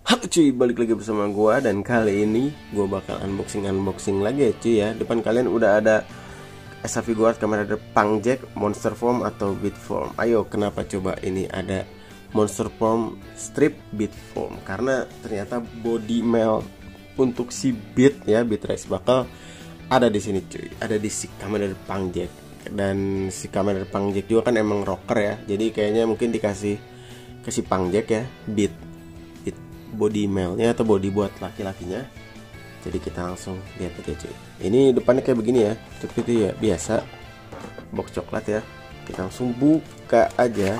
Halo cuy, balik lagi bersama gua dan kali ini gua bakal unboxing lagi ya cuy ya. Depan kalian udah ada SAV Guard, kamera Punk Jack, Monster Form atau Beat Form. Ayo, kenapa coba ini ada Monster Form Strip Beat Form? Karena ternyata body melt untuk si Beat ya, Beat Race bakal ada di sini cuy. Ada di si kamera Punk Jack. Dan si kamera Punk Jack juga kan emang rocker ya. Jadi kayaknya mungkin dikasih ke si Punk Jack ya, Beat body mailnya atau body buat laki-lakinya. Jadi kita langsung lihat aja cuy. Ini depannya kayak begini ya, seperti ya biasa box coklat ya. Kita langsung buka aja.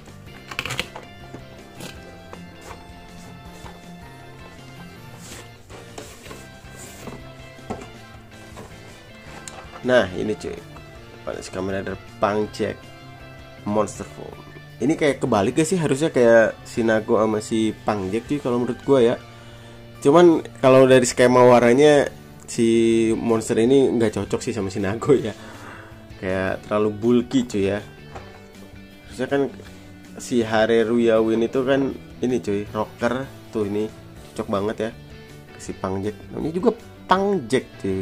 Nah ini cuy, pada kamera Punk Jack Monster Form. Ini kayak kebalik gak sih? Harusnya kayak si Nago sama si Punk Jack sih kalau menurut gua ya. Cuman kalau dari skema warnanya si monster ini nggak cocok sih sama si Nago ya. Kayak terlalu bulky cuy ya. Harusnya kan si Hareru Yawin itu kan ini cuy, rocker tuh, ini cocok banget ya si Punk Jack. Namanya juga Punk Jack cuy,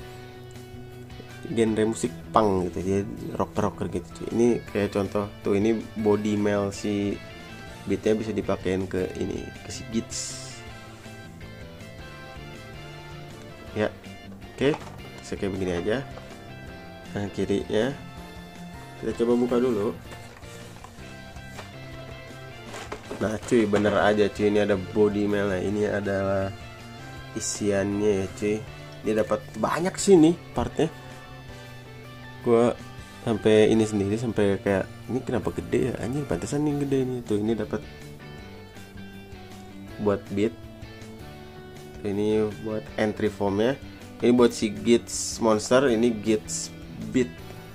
genre musik punk gitu, jadi rocker gitu cuy. Ini kayak contoh tuh, ini body mail si beatnya bisa dipakein ke ini, ke si Beats ya. Oke, saya kayak begini aja. Nah kirinya kita coba buka dulu. Nah cuy, bener aja cuy, ini ada body mail. Nah ini adalah isiannya ya cuy. Dia dapat banyak sih nih partnya. Gua sampai ini sendiri sampai kayak, ini kenapa gede ya anjing, pantesan nih gede nih. Tuh ini dapat buat beat, ini buat entry formnya, ini buat si Gits Monster, ini Gits Beat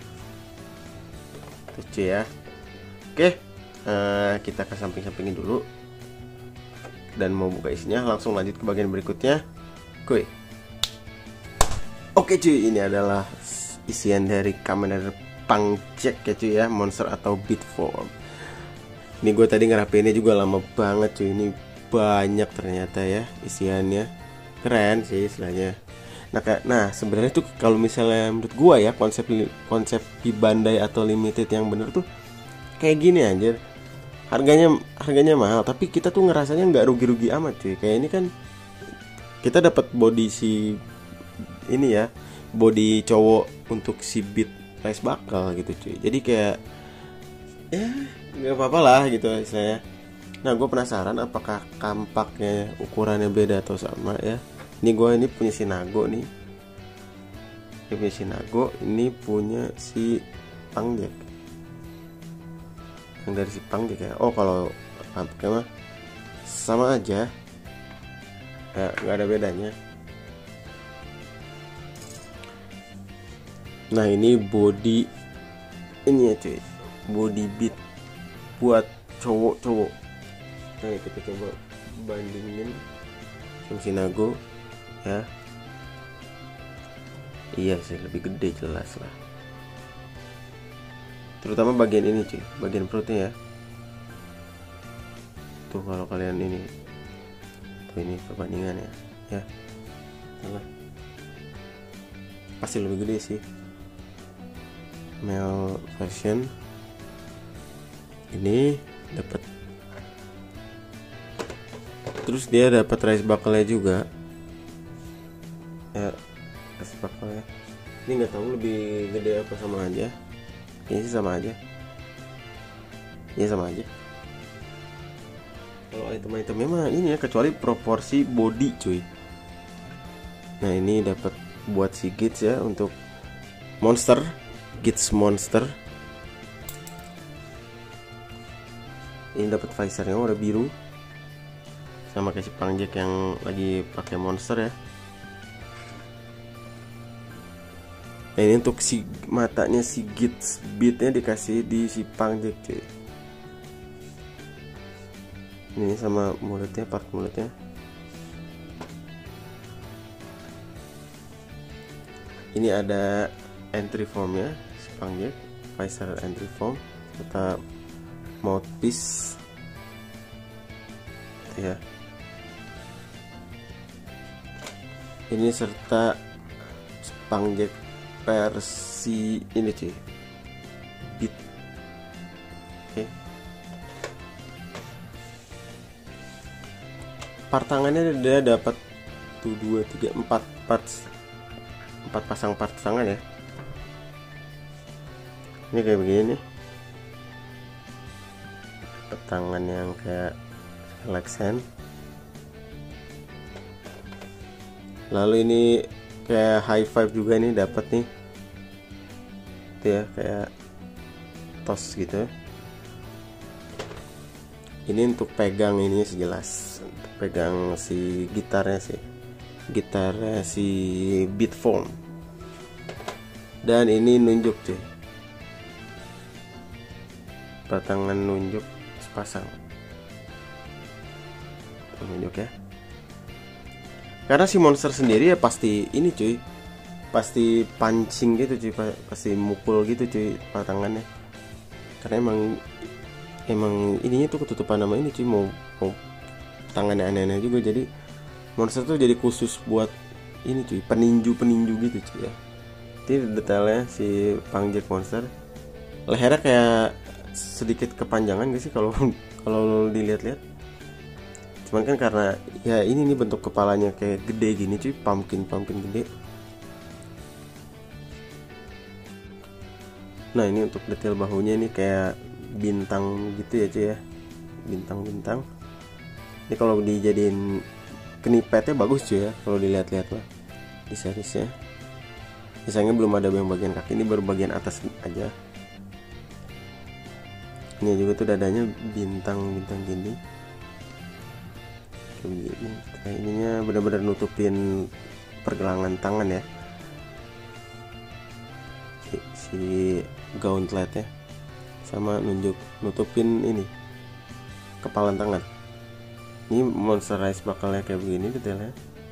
tuh cuy ya. Oke, kita ke samping-sampingin dulu dan mau buka isinya. Langsung lanjut ke bagian berikutnya kuy. Oke cuy, ini adalah isian dari kamera Punk Jack ya cuy ya, Monster atau Beat Form. Ini gue tadi ngerapinnya juga lama banget cuy. Ini banyak ternyata ya isiannya, keren sih istilahnya. Nah sebenarnya tuh kalau misalnya menurut gue ya, konsep di Bandai atau limited yang bener tuh kayak gini anjir. Harganya mahal tapi kita tuh ngerasanya nggak rugi-rugi amat cuy. Kayak ini kan kita dapat body si ini ya, body cowok untuk si Beat Race bakal gitu cuy. Jadi kayak ya nggak apa-apa lah gitu istilahnya. Nah gue penasaran apakah kampaknya ukurannya beda atau sama ya. Ini gue ini punya si Nago nih. Ini punya si Nago, ini punya si Punk Jack. Yang dari si Punk Jack ya. Oh kalau kampaknya mah sama aja ya, nggak ada bedanya. Nah ini body ini ya cuy, body beat buat cowok. Nah kita coba bandingin sama si Nago ya. Iya sih lebih gede jelas lah, terutama bagian ini cuy, bagian perutnya ya. Tuh kalau kalian ini tuh, ini perbandingannya ya, nah, pasti lebih gede sih male version. Ini dapat, terus dia dapat race buckle-nya juga ya, race buckle-nya. Ini nggak tahu lebih gede apa sama aja. Ini sih sama aja. Ini sama aja. Kalau item-itemnya mah ini ya, kecuali proporsi body cuy. Nah ini dapat buat si Gits ya, untuk Monster, Gits Monster. Ini dapat visornya warna biru, sama kayak si Punk Jack yang lagi pakai Monster ya. Nah ini untuk si matanya si Gits Beatnya dikasih di si Punk Jack cuy. Ini sama mulutnya, part mulutnya. Ini ada entry formnya si Punk Jack, visor entry form, serta mouthpiece ya. ini serta spang jack versi ini cuy, bit. Oke. Part tangannya dia dapat 1 2 3 4 parts, 4 pasang part tangan ya. Ini kayak begini nih, tangan yang kayak relax hand. Lalu ini kayak high five juga nih dapat nih, itu ya, kayak tos gitu. Ini untuk pegang ini sejelas, untuk pegang si gitarnya si Beatform. Dan ini nunjuk cuy, pertangan nunjuk sepasang, nunjuk ya. Karena si monster sendiri ya pasti ini cuy, pasti punching gitu cuy, pasti mukul gitu cuy tangannya. Karena emang ininya tuh ketutupan nama ini cuy, mau tangannya aneh-aneh juga. Jadi monster tuh jadi khusus buat ini cuy, peninju gitu cuy ya. Ini detailnya si Pangjack monster. Lehernya kayak sedikit kepanjangan gak sih kalau dilihat-lihat. Cuman kan karena ya ini nih bentuk kepalanya kayak gede gini cuy, pumpkin gede. Nah ini untuk detail bahunya ini kayak bintang gitu ya cuy ya, bintang. Ini kalau dijadiin knipetnya bagus cuy ya, kalau dilihat-lihat lah di seriesnya. Misalnya belum ada yang bagian kaki, ini baru bagian atas aja. Ini juga tuh dadanya bintang gini. Kayak ininya benar-benar nutupin pergelangan tangan ya, si gauntletnya, sama nutupin ini kepalan tangan. Ini Monsterize bakalnya kayak begini detailnya.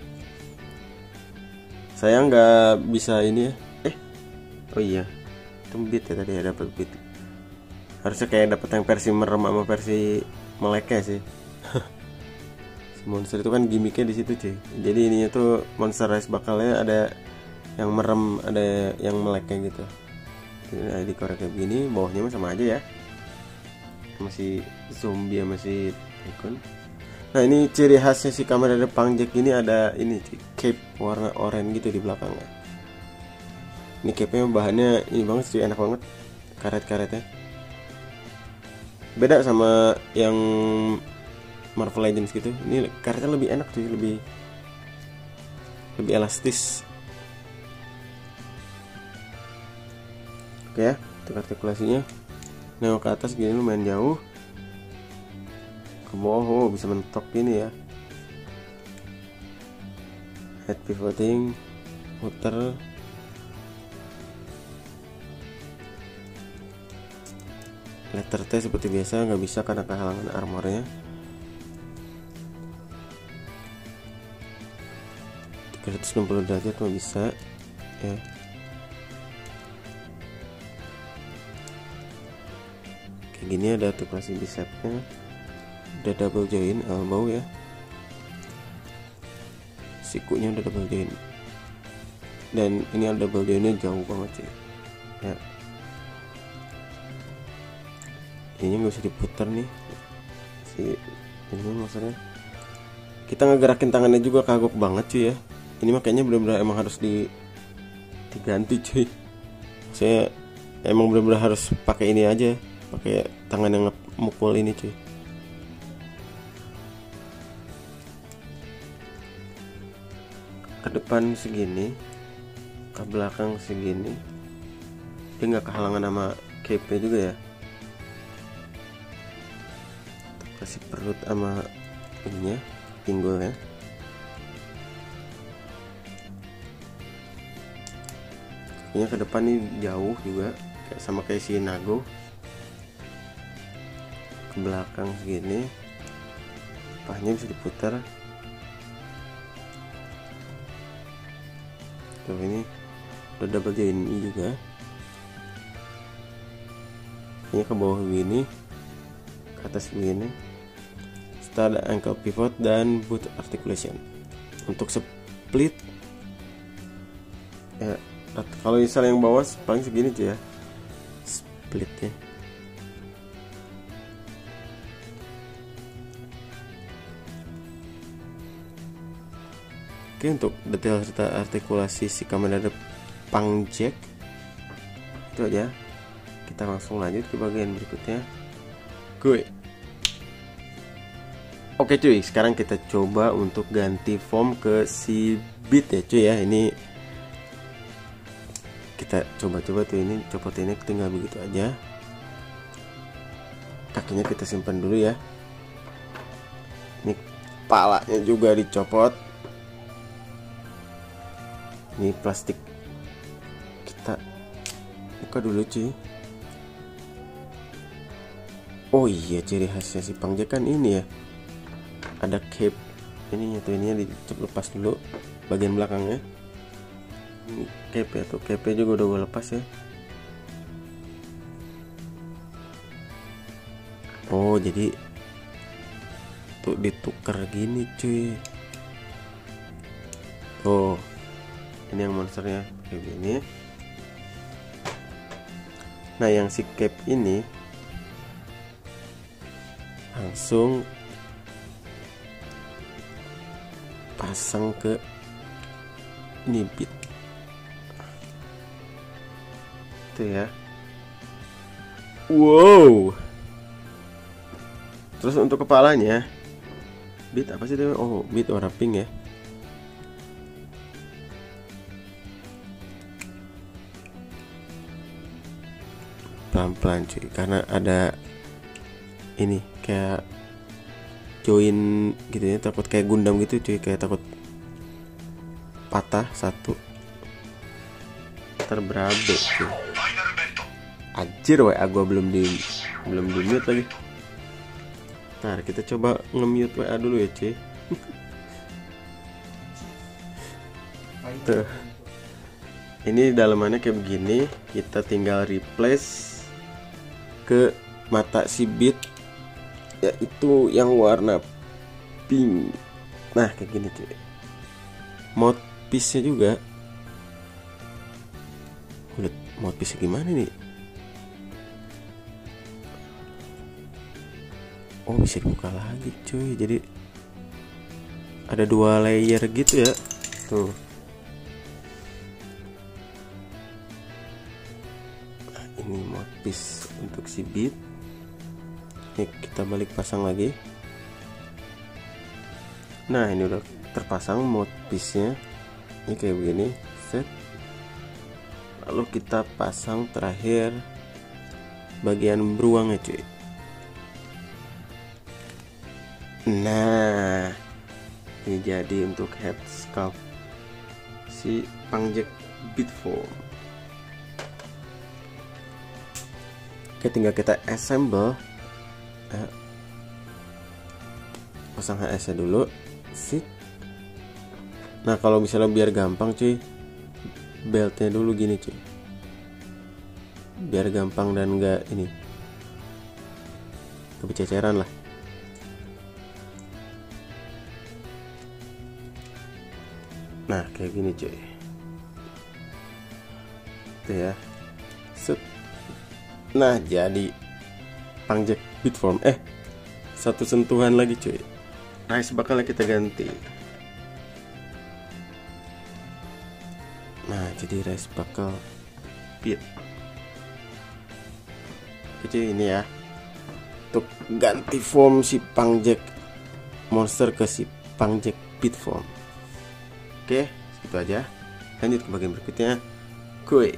Saya nggak bisa ini ya. Oh iya, itu beat ya tadi ya, dapat beat. Harusnya kayak dapat yang versi merem sama versi meleknya sih. Si monster itu kan gimmicknya di situ cuy. Jadi ininya tuh Monsterize bakalnya ada yang merem, ada yang meleknya gitu. Nah, dikorek kayak begini, bawahnya mah sama aja ya, masih zombie sama si Tycoon. Nah ini ciri khasnya si kamera ada Pangjack ini, ada ini cape warna oranye gitu di belakangnya. Ini cape-nya bahannya ini banget sih, enak banget karet-karetnya. Beda sama yang Marvel Legends gitu. Ini karetnya lebih enak sih, lebih elastis. Oke ya, untuk artikulasinya nengok ke atas gini lumayan jauh, ke bawah bisa mentok gini ya. Head pivoting, muter. Letter T seperti biasa nggak bisa karena kehalangan armornya. 360 derajat mah bisa ya. Kayak gini ada artikulasi bicepnya, udah double join elbow ya, sikunya udah double join, dan ini ada double joinnya jauh banget sih ya. Ini nggak usah diputar nih si ini, maksudnya kita ngegerakin tangannya juga kagok banget cuy ya. Ini makanya bener-bener emang harus diganti cuy. Saya emang bener-bener harus pakai ini aja, pakai tangan yang mukul ini cuy. Ke depan segini, ke belakang segini, dia nggak kehalangan sama cape juga ya. Kasih perut sama ininya, pinggulnya. Ini ke depan nih jauh juga, kayak sama kayak si Nago. Ke belakang segini, pahanya bisa diputar. Tuh ini udah double join juga. Ini ke bawah begini, ke atas begini. Setelah ada ankle pivot dan boot articulation. Untuk split ya. Kalau misalnya yang bawah paling segini cuy ya splitnya. Oke, untuk detail serta artikulasi si Kamen Rider Punk Jack itu aja. Kita langsung lanjut ke bagian berikutnya. Gue. Oke cuy, sekarang kita coba untuk ganti form ke si Beat ya cuy ya. Ini kita coba-coba tuh, ini copot ini tinggal begitu aja. Kakinya kita simpan dulu ya. Ini kepalanya juga dicopot. Ini plastik kita buka dulu cuy. Oh iya, ciri khasnya si Punk Jack kan ini ya, ada cape ininya tuh, ininya dilepas dulu bagian belakangnya. Ini cape ya tuh, cape juga udah gue lepas ya. Oh jadi tuh ditukar gini cuy. Oh ini yang monsternya kayak gini. Nah yang si cape ini langsung pasang ke ini Beat itu ya. Wow. Terus untuk kepalanya Beat apa sih itu? Oh Beat warna pink ya. Pelan-pelan cuy, karena ada ini kayak join gitu ya, takut kayak Gundam gitu cuy, kayak takut patah satu terberabe cuy. Anjir WA gua belum di mute lagi. Nah kita coba nge-mute WA dulu ya cuy. Tuh. Ini dalamannya kayak begini, kita tinggal replace ke mata si Beat yaitu yang warna pink. Nah kayak gini cuy. Mouthpiece nya juga. Lihat mouthpiece gimana nih. Oh bisa dibuka lagi cuy. Jadi ada 2 layer gitu ya. Tuh. Nah, ini mouthpiece untuk si Beat. Ini kita balik pasang lagi. Nah ini udah terpasang mouthpiece-nya. Ini kayak begini, set. Lalu kita pasang terakhir bagian beruangnya cuy. Nah ini jadi untuk head sculpt si Punk Jack Beat form. Oke, tinggal kita assemble. Pasang HS nya dulu. Sit. Nah kalau misalnya biar gampang cuy, beltnya dulu gini cuy, biar gampang dan enggak ini kebececeran lah. Nah kayak gini cuy, itu ya. Set. Nah jadi Punk Jack Beat form. Satu sentuhan lagi cuy, race bakalnya kita ganti. Nah jadi race bakal Beat. Jadi ini ya, untuk ganti form si Punk Jack monster ke si Punk Jack Beat form. Oke, segitu aja. Lanjut ke bagian berikutnya. Kuy.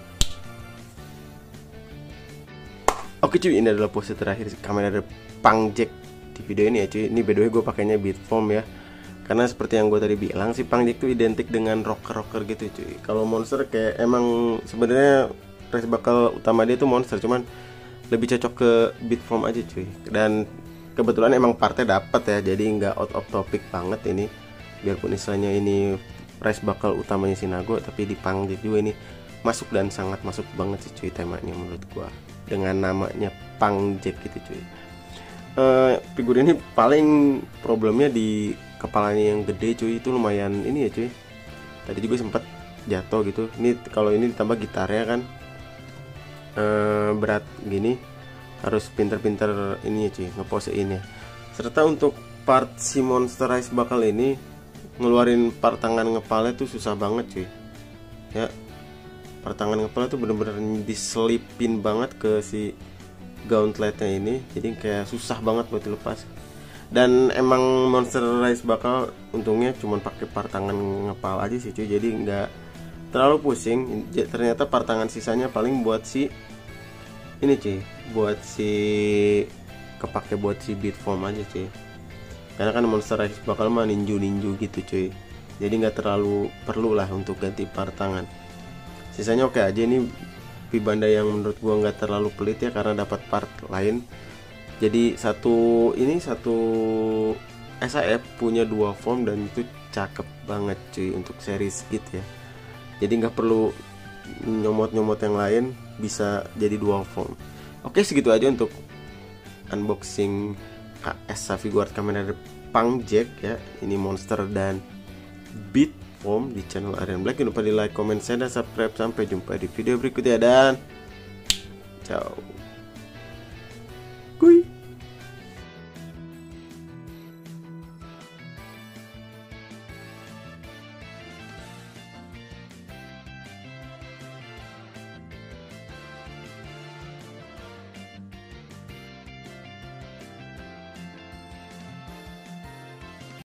Oke cuy, ini adalah pose terakhir Kamen Rider Punk Jack di video ini ya cuy. Ini by the way gue pakainya beat form ya, karena seperti yang gue tadi bilang si Punk Jack itu identik dengan rocker gitu cuy. Kalau monster kayak emang sebenarnya race bakal utama dia tuh monster, cuman lebih cocok ke beat form aja cuy. Dan kebetulan emang partnya dapat ya, jadi nggak out of topic banget ini. Biarpun istilahnya ini race bakal utamanya si Nago, tapi di Punk Jack juga ini masuk dan sangat masuk banget sih cuy temanya menurut gua, dengan namanya Punk Jack gitu cuy. Figur ini paling problemnya di kepalanya yang gede cuy, itu lumayan ini ya cuy. Tadi juga sempat jatuh gitu. Ini kalau ini ditambah gitarnya kan berat gini, harus pinter-pinter ini ya cuy, ngeposein ya. Serta untuk part si Monster Ice Buckle ini ngeluarin part tangan ngepalnya tuh susah banget cuy ya. Part tangan ngepalnya tuh bener-bener diselipin banget ke si gauntletnya ini, jadi kayak susah banget buat dilepas. Dan emang Monster Ice Buckle untungnya cuma pakai part tangan ngepal aja sih cuy, jadi nggak terlalu pusing. Ternyata part tangan sisanya paling buat si ini cuy, buat si kepake buat si beat form aja cuy, karena kan Monster Ice Buckle mah ninju gitu cuy, jadi nggak terlalu perlu lah untuk ganti part tangan. Sisanya oke aja. Ini Vibanda yang menurut gua nggak terlalu pelit ya, karena dapat part lain. Jadi satu SAF punya 2 form dan itu cakep banget cuy untuk series gitu ya. Jadi nggak perlu nyomot yang lain, bisa jadi 2 form. Oke, segitu aja untuk unboxing KS Saviguard Kamen Rider Punk Jack ya. Ini Monster dan Beat Form di channel Aryan Black. Jangan lupa di like, comment, share, dan subscribe. Sampai jumpa di video berikutnya dan ciao.